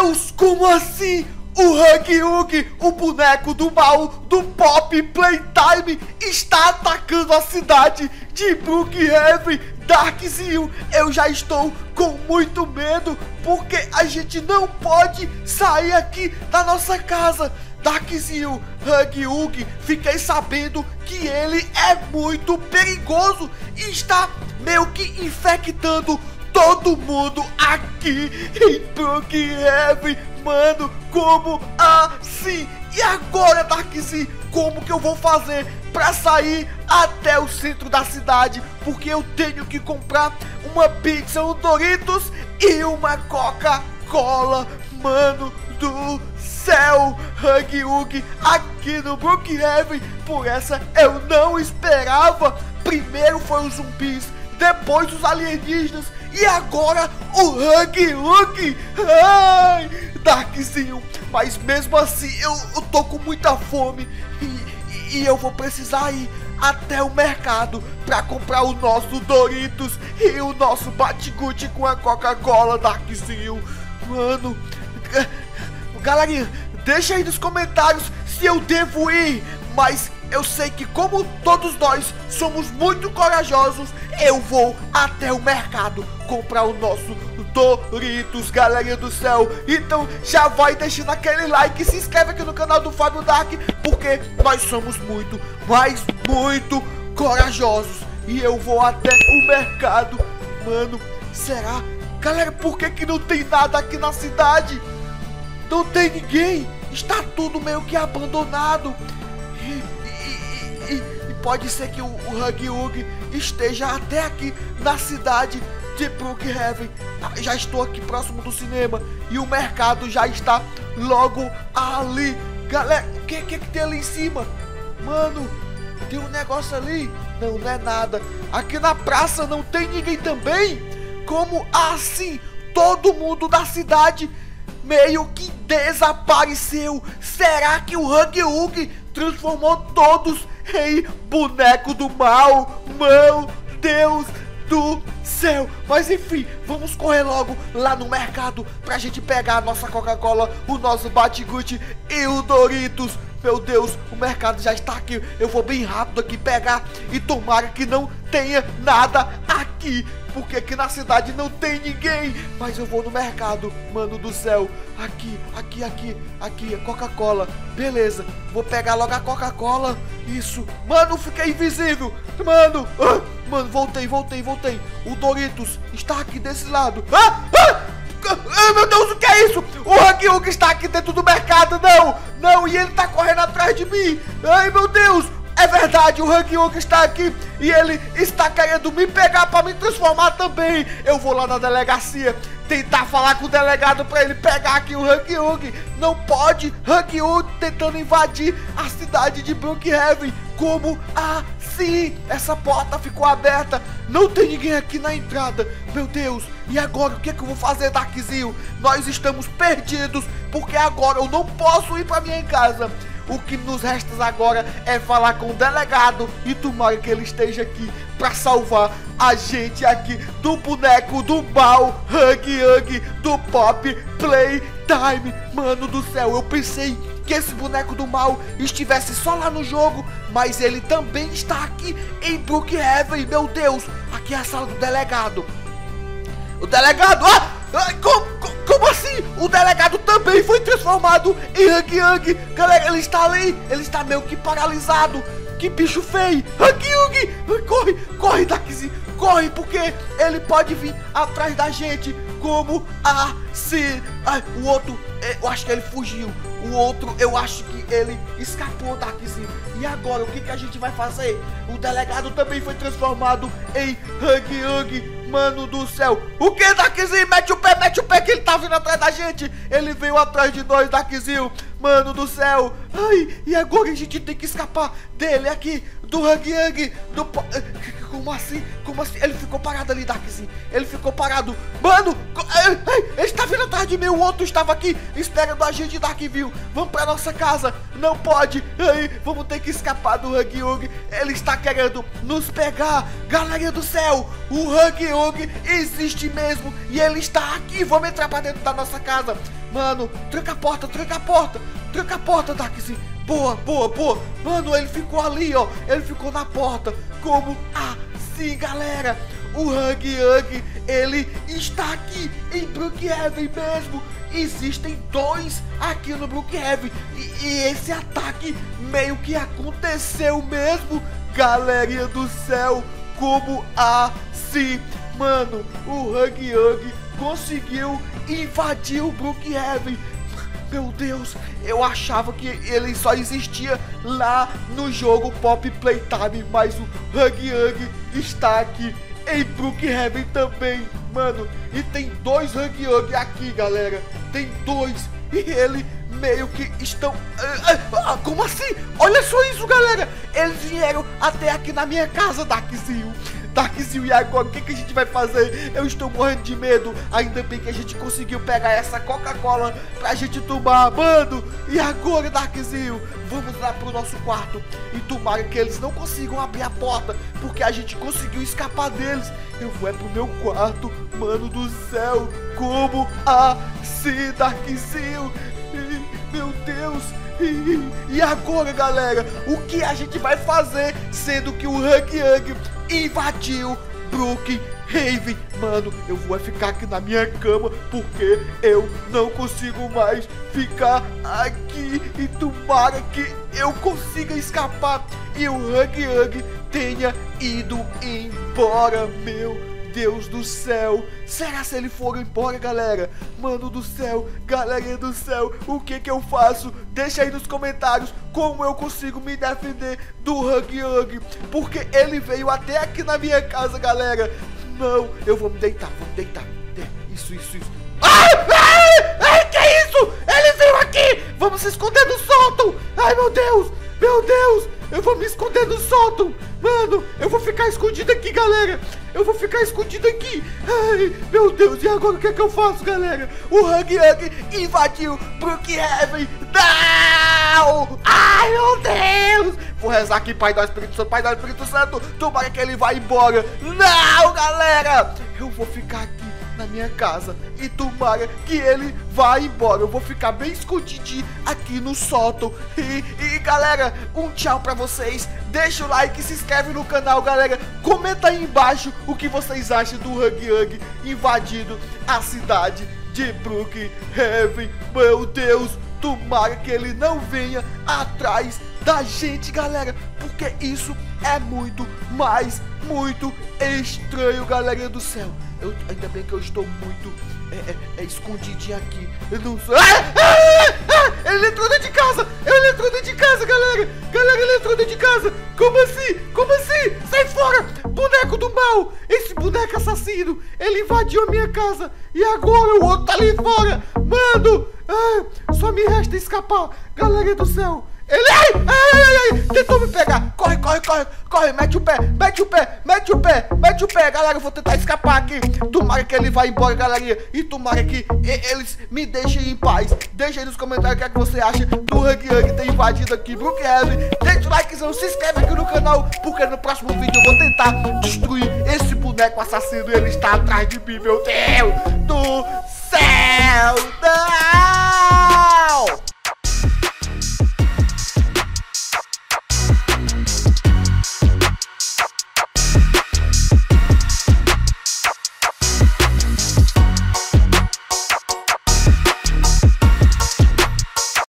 Deus, como assim? O Huggy Wuggy, o boneco do mal do Pop Playtime, está atacando a cidade de Brookhaven. Darkzinho, eu já estou com muito medo, porque a gente não pode sair aqui da nossa casa. Darkzinho, Huggy Wuggy, fiquei sabendo que ele é muito perigoso e está meio que infectando todo mundo aqui em Brookhaven. Mano, como assim? E agora, Darkzinho, como que eu vou fazer pra sair até o centro da cidade? Porque eu tenho que comprar uma pizza, um Doritos e uma Coca-Cola. Mano do céu, Huggy Wuggy, aqui no Brookhaven. Por essa eu não esperava. Primeiro foi os zumbis, depois os alienígenas e agora o Huggy Wuggy. Ai, Darkzinho, mas mesmo assim eu tô com muita fome e eu vou precisar ir até o mercado pra comprar o nosso Doritos e o nosso Batiguti com a Coca-Cola, Darkzinho. Mano, galerinha, deixa aí nos comentários se eu devo ir, mas eu sei que como todos nós somos muito corajosos, eu vou até o mercado comprar o nosso Doritos, galerinha do céu. Então já vai deixando aquele like e se inscreve aqui no canal do Fábio Dark, porque nós somos muito, mas muito corajosos. E eu vou até o mercado. Mano, será? Galera, por que não tem nada aqui na cidade? Não tem ninguém. Está tudo meio que abandonado. E pode ser que o Huggy Wuggy esteja até aqui na cidade de Brookhaven. Já estou aqui próximo do cinema e o mercado já está logo ali. Galera, o que tem ali em cima? Mano, tem um negócio ali. Não, não é nada. Aqui na praça não tem ninguém também? Como assim? Todo mundo da cidade meio que desapareceu. Será que o Huggy Wuggy transformou todos em boneco do mal? Meu Deus do céu. Mas enfim, vamos correr logo lá no mercado pra gente pegar a nossa Coca-Cola, o nosso Batiguti e o Doritos. Meu Deus, o mercado já está aqui. Eu vou bem rápido aqui pegar e tomara que não tenha nada aqui, porque aqui na cidade não tem ninguém. Mas eu vou no mercado, mano do céu. Aqui, a Coca-Cola. Beleza, vou pegar logo a Coca-Cola. Isso, mano, fiquei invisível. Mano, mano, voltei. O Doritos está aqui desse lado. Meu Deus, o que é isso? O Huggy Wuggy está aqui dentro do mercado. Não, e ele está correndo atrás de mim. Ai, meu Deus. É verdade, o Huggy Wuggy está aqui e ele está querendo me pegar para me transformar também. Eu vou lá na delegacia tentar falar com o delegado para ele pegar aqui o Huggy Wuggy. Não pode, Huggy Wuggy tentando invadir a cidade de Brookhaven. Como assim? Essa porta ficou aberta. Não tem ninguém aqui na entrada. Meu Deus, e agora o que eu vou fazer, Darkzinho? Nós estamos perdidos, porque agora eu não posso ir para minha casa. O que nos resta agora é falar com o delegado e tomara que ele esteja aqui para salvar a gente aqui do boneco do mal, Huggy Wuggy, do Pop Playtime. Mano do céu, eu pensei que esse boneco do mal estivesse só lá no jogo, mas ele também está aqui em Brookhaven. Meu Deus, aqui é a sala do delegado. O delegado, como assim? O delegado também foi transformado em Huggy Wuggy. Galera, ele está ali, ele está meio que paralisado. Que bicho feio. Huggy Wuggy, corre Darkzinho, corre, porque ele pode vir atrás da gente. Como assim? O outro, eu acho que ele fugiu. O outro, eu acho que ele escapou, Darkzinho. E agora, o que a gente vai fazer? O delegado também foi transformado em Huggy Wuggy. Mano do céu. O que, Darkzinho? Mete o pé que ele tá vindo atrás da gente. Ele veio atrás de nós, Darkzinho. Mano do céu. Ai, e agora a gente tem que escapar dele aqui. Do Huggy Wuggy. Como assim? Como assim? Ele ficou parado ali, Darkzinho. Ele ficou parado. Mano, ele está vindo atrás de mim. O outro estava aqui esperando a gente, Darkville. Vamos pra nossa casa. Não pode. Aí, vamos ter que escapar do Huggy Wuggy. Ele está querendo nos pegar. Galerinha do céu, o Huggy Wuggy existe mesmo. E ele está aqui. Vamos entrar pra dentro da nossa casa. Mano, tranca a porta, tranca a porta. Tranca a porta, Darkzinho. Boa, boa, boa. Mano, ele ficou ali, ó. Ele ficou na porta. Como assim, galera? O Huggy Wuggy, ele está aqui em Brookhaven mesmo. Existem 2 aqui no Brookhaven. E esse ataque meio que aconteceu mesmo. Galerinha do céu, como assim? Mano, o Huggy Wuggy conseguiu invadir o Brookhaven. Meu Deus, eu achava que ele só existia lá no jogo Pop Playtime, mas o Huggy Wuggy está aqui em Brookhaven também, mano. E tem 2 Huggy Wuggy aqui, galera. Tem 2 e ele meio que estão... como assim? Olha só isso, galera. Eles vieram até aqui na minha casa, Darkzinho. Darkzinho, e agora o que a gente vai fazer? Eu estou morrendo de medo. Ainda bem que a gente conseguiu pegar essa Coca-Cola pra gente tomar, mano. E agora, Darkzinho, vamos lá pro nosso quarto. E tomara que eles não consigam abrir a porta, porque a gente conseguiu escapar deles. Eu vou pro meu quarto, mano do céu. Como assim, Darkzinho? Meu Deus. E agora, galera, o que a gente vai fazer, sendo que o Huggy Wuggy invadiu Brookhaven? Mano, eu vou ficar aqui na minha cama, porque eu não consigo mais ficar aqui. E tomara que eu consiga escapar e o Huggy Wuggy tenha ido embora, meu Deus do céu. Será se ele for embora, galera? Mano do céu, galerinha do céu, o que eu faço? Deixa aí nos comentários como eu consigo me defender do Huggy Wuggy, porque ele veio até aqui na minha casa, galera. Não, eu vou me deitar, Isso. Ai, que isso? Ele veio aqui. Vamos se esconder no sótão. Ai, meu Deus, eu vou me esconder no sótão. Mano, eu vou ficar escondido aqui, galera. Eu vou ficar escondido aqui. Ai, meu Deus, e agora o que eu faço, galera? O Huggy Wuggy invadiu Brookhaven. Não! Ai, meu Deus! Vou rezar aqui, Pai do Espírito Santo, Pai do Espírito Santo. Tomara que ele vá embora. Não, galera! Eu vou ficar aqui na minha casa e tomara que ele vá embora. Eu vou ficar bem escondidinho aqui no sótão. E galera, um tchau pra vocês. Deixa o like, se inscreve no canal, galera. Comenta aí embaixo o que vocês acham do Huggy Wuggy invadindo a cidade de Brookhaven. Meu Deus, tomara que ele não venha atrás da gente, galera, porque isso é muito estranho, galerinha do céu. Ainda bem que eu estou muito escondidinho aqui. Eu não sou... Ele entrou dentro de casa! Ele entrou dentro de casa, galera! Galera, ele entrou dentro de casa! Como assim? Como assim? Sai fora! Boneco do mal! Esse boneco assassino! Ele invadiu a minha casa! E agora o outro tá ali fora! Mano! Só me resta escapar! Galera do céu! Ele... Ai, tentou me pegar. Corre, mete o pé, galera, eu vou tentar escapar aqui. Tomara que ele vá embora, galerinha. E tomara que eles me deixem em paz. Deixa aí nos comentários o que é que você acha do Huggy Wuggy ter invadido aqui Brookhaven. Deixa o likezão, se inscreve aqui no canal, porque no próximo vídeo eu vou tentar destruir esse boneco assassino. Ele está atrás de mim, meu Deus do céu.